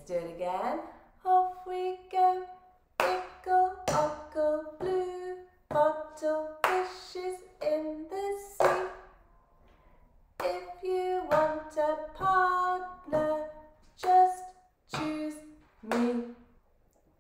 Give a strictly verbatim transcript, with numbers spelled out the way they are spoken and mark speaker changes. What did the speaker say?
Speaker 1: Let's do it again. Off we go. Ickle, ockle, blue bottle fishes